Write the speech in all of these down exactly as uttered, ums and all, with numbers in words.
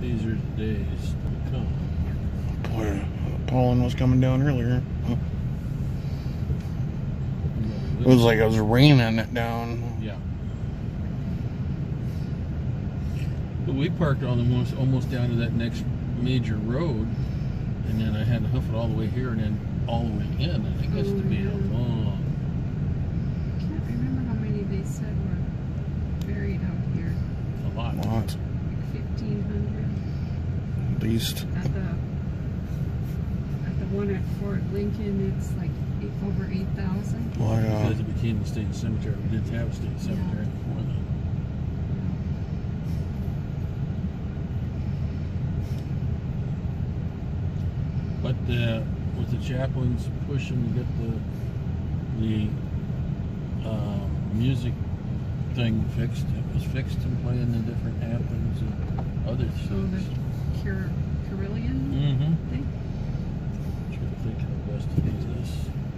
These are the days to come. Boy, pollen was coming down earlier. Huh? It was like it was raining it down. Yeah. But we parked on the most, almost down to that next major road, and then I had to hoof it all the way here and then all the way in. And it gets to be a long. I can't remember how many they said were buried out here. A lot. What? Like fifteen hundred. At least. At the at the one at Fort Lincoln, it's like eight, over eight thousand. Well, yeah. Because it became the state cemetery. We didn't have a state cemetery Yeah. before that. But uh, with the chaplains pushing to get the the uh, music thing fixed, it was fixed and playing the different anthems and other So things. the Car Carillion Mm-hmm. thing. Trying to think of the best to do this.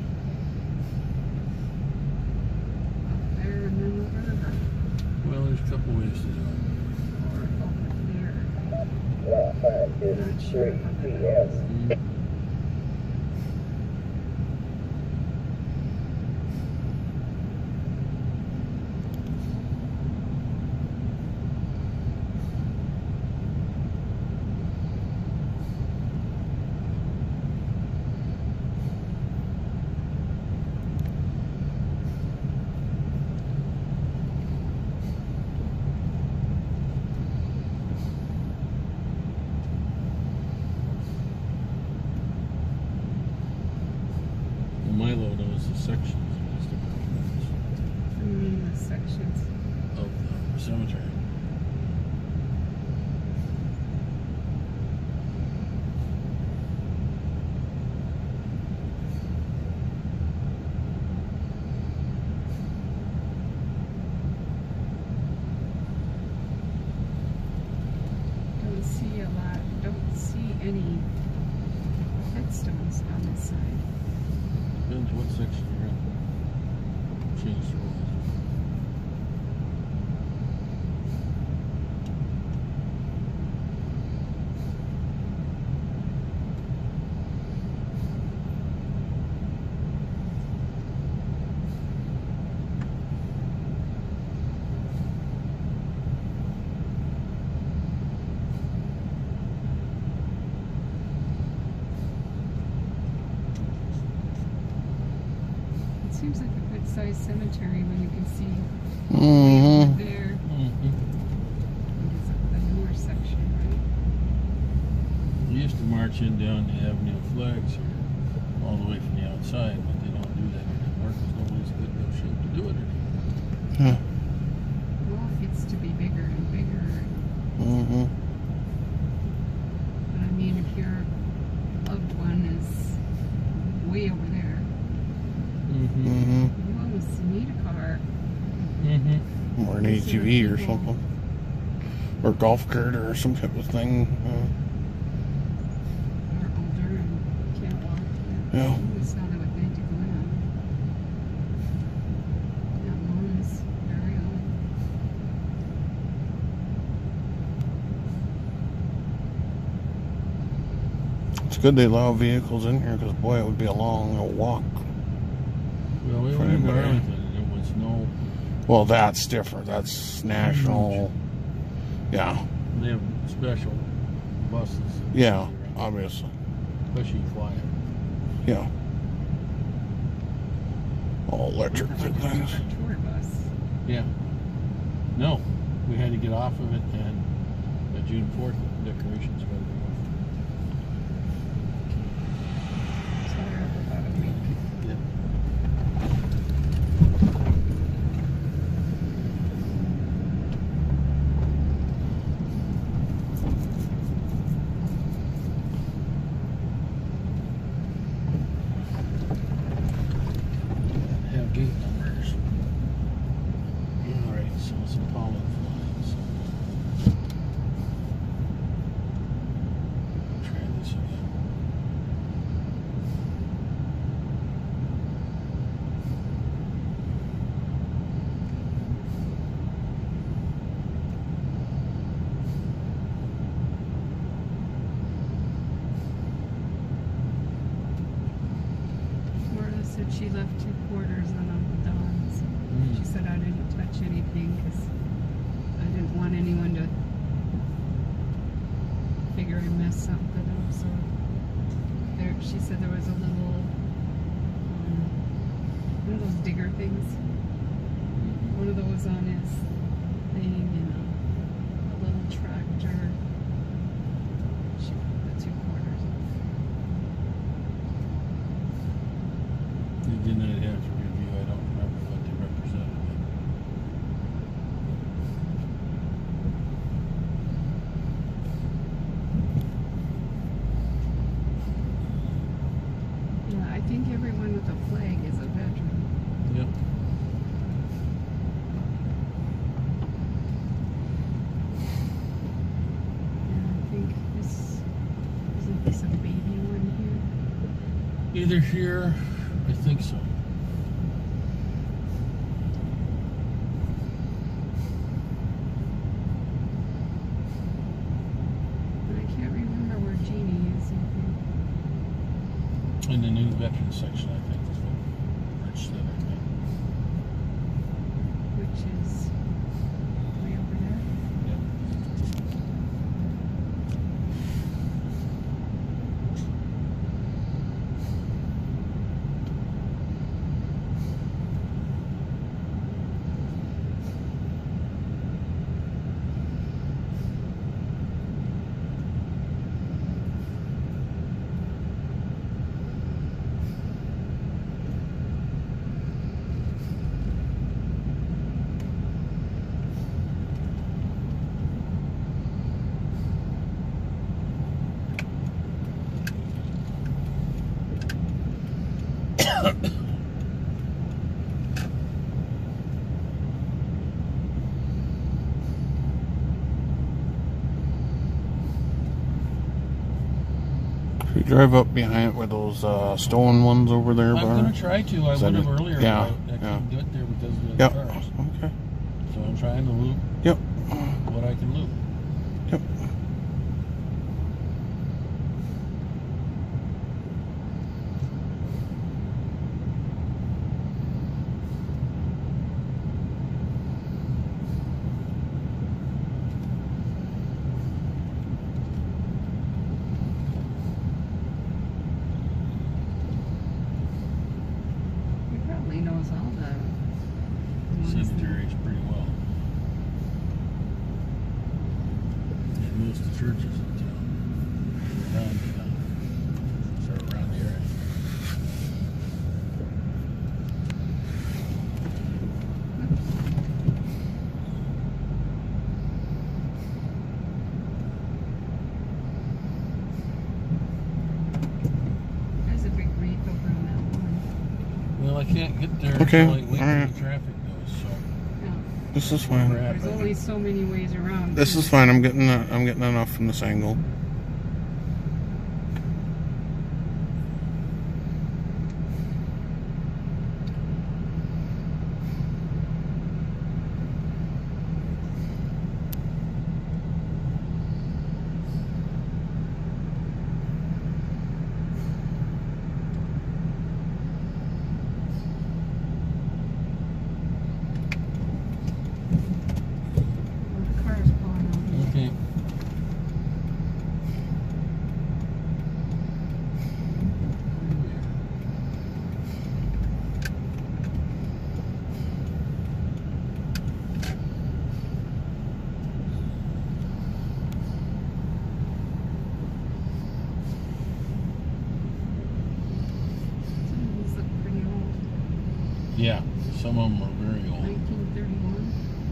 Up there and then over, Well, there's a couple ways to do it. or over there. Lot five is Not sure three about P that. S. Mm. Milo knows the sections of these different ones I mean the sections. of the cemetery. Don't see a lot. Don't see any headstones on this side. Depends what section you're in. Change the rules. It seems like a good sized cemetery when you can see Mm-hmm. over there. Mm-hmm. It's the newer section, right? We used to march in down the Avenue of Flags here, all the way from the outside, but they don't do that anymore because nobody's in good enough shape to do it anymore. Yeah. Well, it gets to be bigger and bigger. Mm-hmm. But I mean, if your loved one is way over there, Mm-hmm. Mm-hmm. you almost need a car. Mm-hmm. Or an A T V or something. Or golf cart or some type of thing. Uh, Or older and can't walk. Yeah. That's how they would need to go in. That lawn is very old. it's good they allow vehicles in here because, boy, it would be a long walk. Well, we For were in anybody. Arlington and there was no, Well, that's different. That's national. Yeah. they have special buses. Yeah, obviously. Especially quiet. Yeah. All electric Like a things. tour bus. Yeah. No, we had to get off of it and uh, June fourth decorations got to be off. So they're up about a week. Yeah. Have gate numbers. All right, so some pollen flies. Try this again. left two quarters on Uncle Don's. Mm. She said I didn't touch anything because I didn't want anyone to figure I messed something up. So there, she said there was a little, um, one of those digger things. One of those on his thing and a, a little tractor. She put the two quarters on. They didn't have to review. I don't remember what they represented. Yeah, I think everyone with a flag is a veteran. Yep. And I think this, isn't this a baby one Either here, I think so. here? I can't remember where Jeannie is. I think. In the new veteran section, I think is what Rich said, I think. Which is way over there. Yep. If you drive up behind where those uh, stone ones over there, I'm Bar. going to try to. I Is would that have it? earlier, Yeah, but I, I yeah. couldn't get there because of the Yep. cars. Okay. So I'm trying to loop Yep. what I can loop. Yep. He probably knows all the ones that- Cemeteries pretty well. And most of the churches in town. Around town. So around the area. There's a big wreath over on that one. Well, I can't get there Okay, until I wait till alright. the traffic goes, so Yeah. This is we're fine. at. There's only so many ways around. This is fine. I'm getting uh, I'm getting enough from this angle. The car's pulling over. Okay. Some of these look pretty old. Yeah, some of them are very old. nineteen thirty-one.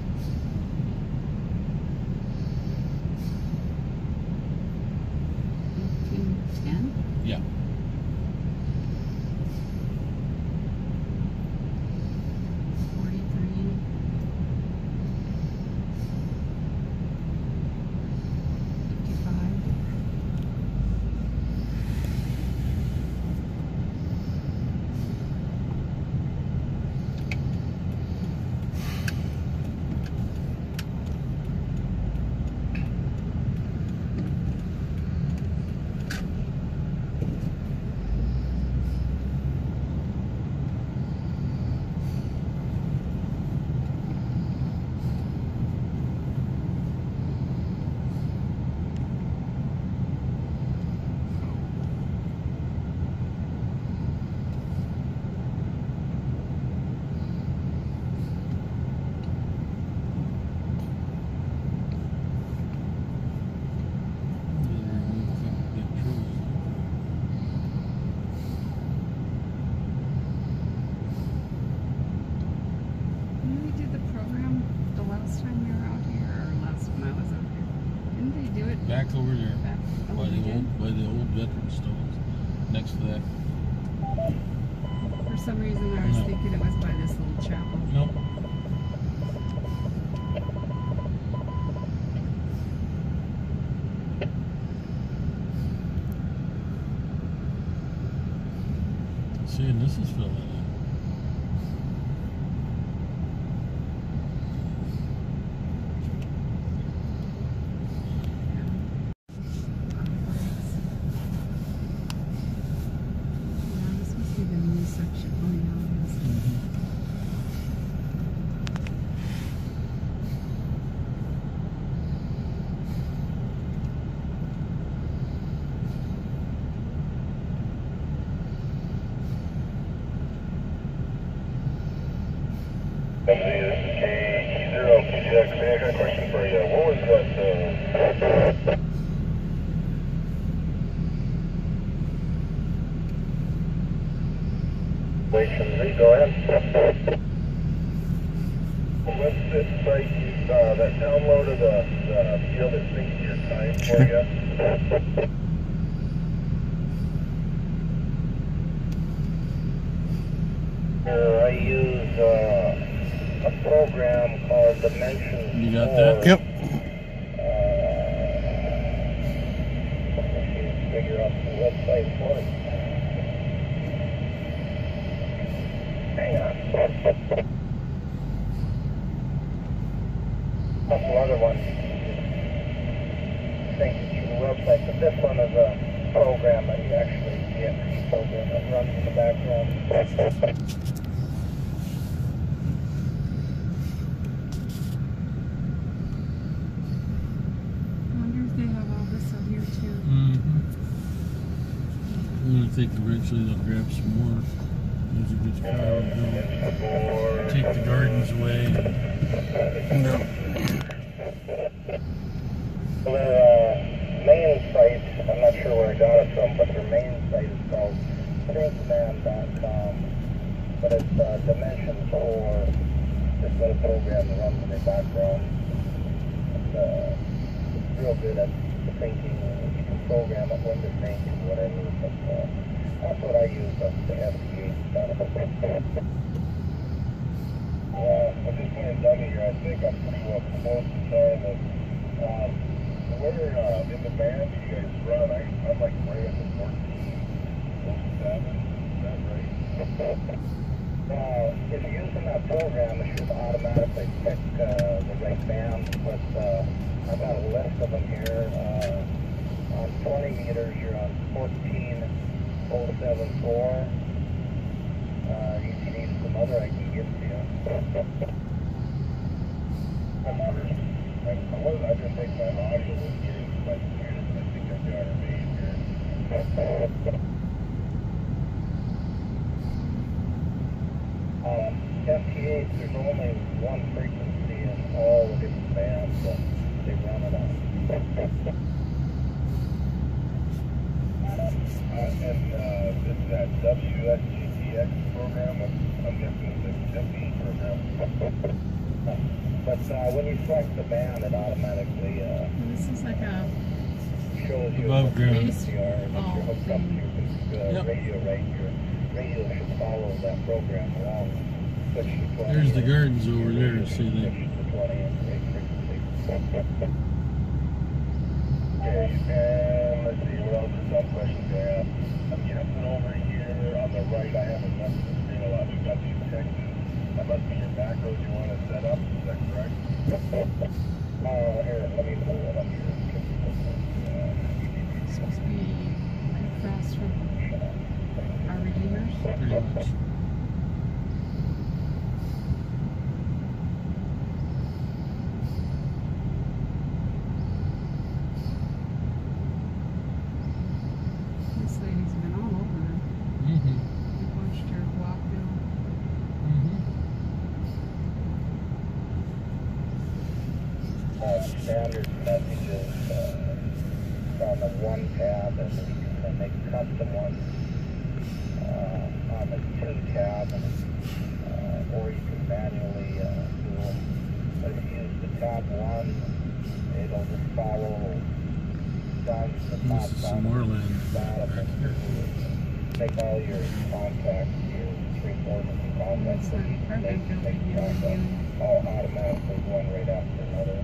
nineteen ten. Yeah. forty-three. fifty-five. Back over there, Back, oh, by we the did? old, by the old veteran stones, next to that. For some reason, I was No. thinking it was by this little chapel. Nope. See, and this is filling in. Yeah, this must be the new section. Oh, yeah, it is. W K zero Q six. I got a question for you. What was that? Uh, Wait, can go ahead? What's this site you, uh, that downloaded the, the field that syncs your time for you? Uh, I use uh, a program called Dimensions. You got that? Yep. Uh, figure out the website for it. Hang on. Couple other ones. Thank you to the website, but this one is a program that you actually get a program that runs in the background. I wonder if they have all this on here too. Mm-hmm. I'm gonna think eventually they'll grab some more as it gets crowded. They'll take the gardens away. No. Their uh, main site, I'm not sure where I got it from, but their main site is called thinkman dot com. But it's uh, Dimensions for this little program that runs in the background. It's, uh, it's real good at thinking. You can program it when to think and whatever. But uh, that's what I use. That's the F D A stuff. Yeah, I just went and dug it here. I think I'm pretty well close to time. But, um, where uh, in the band do you guys run? I, I'm like right at the fourteen oh seven. Is that right? Uh, if you're using that program, it should automatically pick uh, the right band. But uh, I've got a list of them here. Uh, on twenty meters, you're on fourteen oh seven four. Uh, if you need some other, I can give to you. I, I was, I just think my audio was getting to my computer, but I think I've got it made here. Um, F T H, there's only one frequency in all the different bands that they run it on. Uh, and uh, this is that W S G T X program, I'm, I'm guessing it's a W program. But uh, when you select the band, it automatically uh, Well, this is like a shows you Above what ground. frequency you are, and if you're hooked up to your uh, Yep. radio, right, your radio should follow that program along. Switch to twenty. There's the and gardens your over there, radio see should that? switch to twenty and rate frequency. Okay, and let's see, what else is some questions I have? I'm guessing over here on the right, I haven't left the screen a lot. We've got these Texas. That must be your macros you want to set up, is that correct? Uh, here, let me pull it up here. It's supposed to be across from our Redeemers. Pretty much. This lady's been all over them. Mm-hmm. We watched her walk down. Mm-hmm. Uh, standard messages uh, on the one tab, and you can make custom ones uh, on the two tab, and, uh, or you can manually uh, do them. But if you use the tab one, it'll just follow down to the top This is some more land bottom back and here. make all your contacts, your three-quarters and contacts. That's the apartment building you were doing. All automatically one right after another.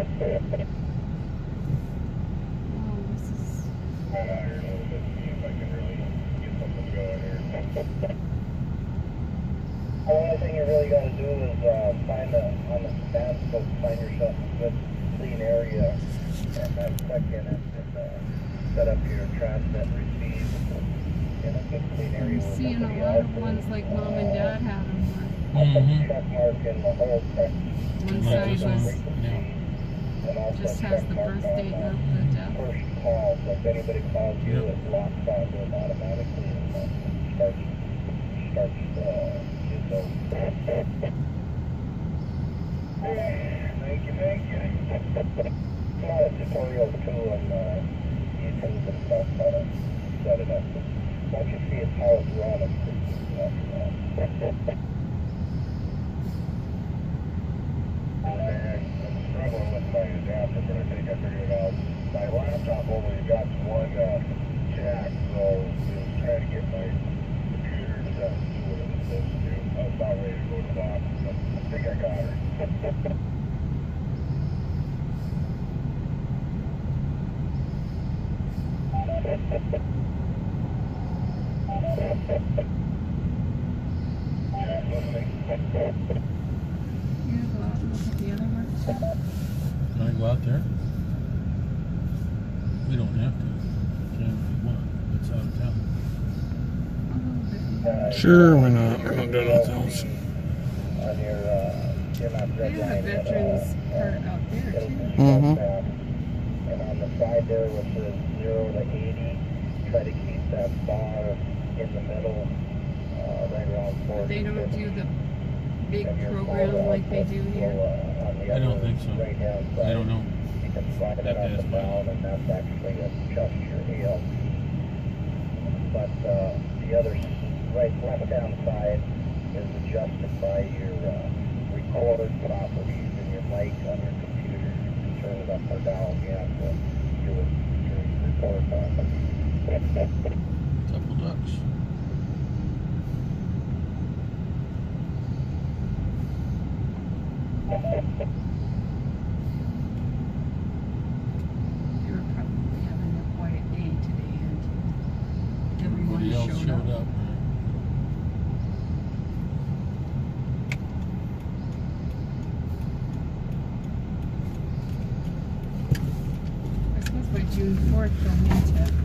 Oh, this is. Right out here a little bit, see if I can really get something going here. The only thing you really got to do is uh, find a, on the stand scope, find yourself a good clean area and then click in it and uh, set up your transmit receive in a good clean area. I'm where seeing a nobody lot else of is. ones like mom and dad had them. Mm-hmm. Check mark in the whole text. One Like side this one? was Yeah. And also just has check the mark birth on date, the not the death. first call, so if anybody calls you, Yep. it locks onto them automatically and uh, starts, starts, uh, you know. Thank you, thank you. A lot of tutorials too on uh, YouTube and stuff, how to set it up. Once you see it's how it's run, it's pretty easy after that. I'm struggling with my adapter, but I think I figured it out. My laptop only got one uh, jack, so I was trying to get my computer to do what it was supposed to do. I was about ready to go to the office, but I think I got her. Jack listening. You go out and look at the other ones. Can I go out there? We don't have to. Can if we want. It's out of town. A little bit. Sure, why not? We're not doing nothing else. On your, uh, you're not They have a veterans part out there too. Mm-hmm. And on the side there, which is zero to eighty, try to keep that bar in the middle, uh, right around forty. They don't do the big And your program bar like they do will, here. uh, on the I don't other think so. right-hand I side, don't know. You can slide it That up is and fine. down, and that's actually adjust your A L. But uh, the other s- right left-hand side is adjusted by your uh, record properties and your mic on your computer. You can turn it up or down. You have to do it during record properties. Couple ducks. They were probably having a quiet day today until everyone Everybody else showed, showed up. up. I suppose by June fourth they'll need to